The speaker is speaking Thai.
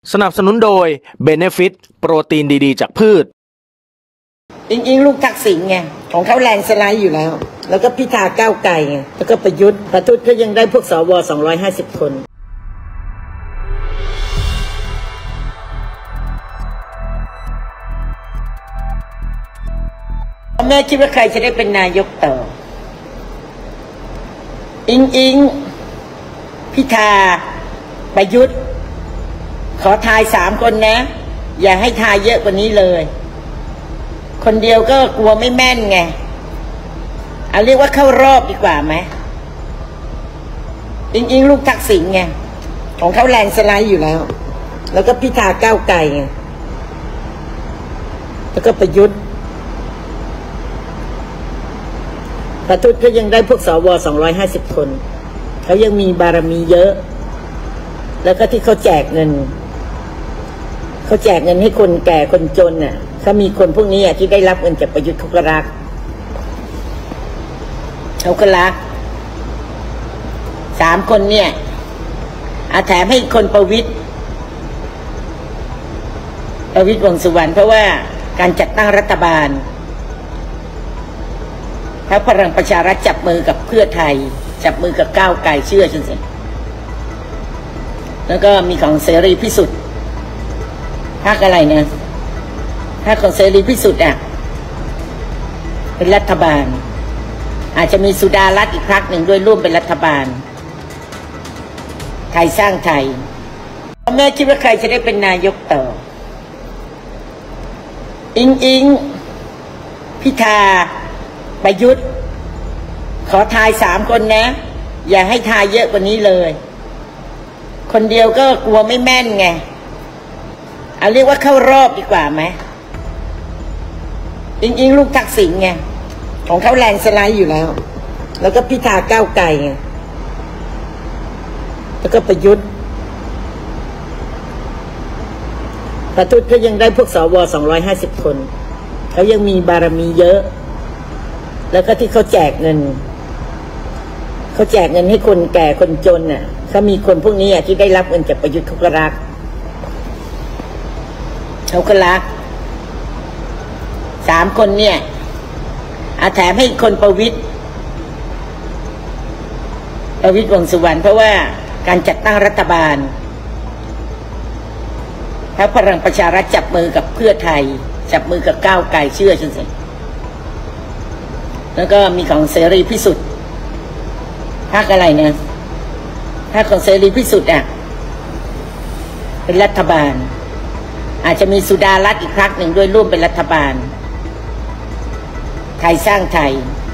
สนับสนุนโดย Benefit โปรตีนดีๆจากพืชอิงลูกทักษิณไงของเขาแลนสไลด์อยู่แล้วก็พิธาก้าวไกลไงแล้วก็ประยุทธ์ก็ยังได้พวกสว250 คนแม่คิดว่าใครจะได้เป็นนายกต่ออิงพิธาประยุทธ์ขอทาย3 คนนะอย่าให้ทายเยอะกว่านี้เลยคนเดียวก็กลัวไม่แม่นไงเอาเรียกว่าเข้ารอบดีกว่าไหมอิงลูกทักษิณไงของเขาแลนสไลด์อยู่แล้วก็พิธาก้าวไกลไงแล้วก็ประยุทธ์ก็ยังได้พวกสว250 คนเขายังมีบารมีเยอะแล้วก็ที่เขาแจกเงินให้คนแก่คนจนน่ะถ้ามีคนพวกนี้ที่ได้รับเงินจากประยุทธ์เขาก็รัก3 คนเนี่ยแถมให้คนประวิตรวงษ์สุวรรณเพราะว่าการจัดตั้งรัฐบาลถ้าพลังประชารัฐจับมือกับเพื่อไทยจับมือกับก้าวไกลเชื่อฉันสิแล้วก็มีของเสรีพิสุทธิ์พรรคอะไรนะพรรคของเสรีพิสุทธิ์เป็นรัฐบาลอาจจะมีสุดารัตน์อีกพรรคหนึ่งด้วยร่วมเป็นรัฐบาลไทยสร้างไทยแม่คิดว่าใครจะได้เป็นนายกต่ออิงพิธาประยุทธ์ขอทาย3 คนนะอย่าให้ทายเยอะกว่านี้เลยคนเดียวก็กลัวไม่แม่นไงเอาเรียกว่าเข้ารอบดีกว่าไหมอิงลูกทักษิณไงของเขาแลนสไลด์อยู่แล้วก็พิธาก้าวไกลไงแล้วก็ประยุทธ์ก็ยังได้พวกสว250 คนเขายังมีบารมีเยอะแล้วก็ที่เขาแจกเงินให้คนแก่คนจนน่ะถ้ามีคนพวกนี้ที่ได้รับเงินจากประยุทธ์เขาก็รัก3 คนเนี่ยแถมให้คนประวิตรวงษ์สุวรรณเพราะว่าการจัดตั้งรัฐบาลถ้าพลังประชารัฐจับมือกับเพื่อไทยจับมือกับก้าวไกลเชื่อฉันสิแล้วก็มีของเสรีพิสุทธิ์พรรคอะไรนะพรรคของเสรีพิสุทธิ์เป็นรัฐบาลอาจจะมีสุดารัตน์อีกพรรคหนึ่งด้วยร่วมเป็นรัฐบาลไทยสร้างไทย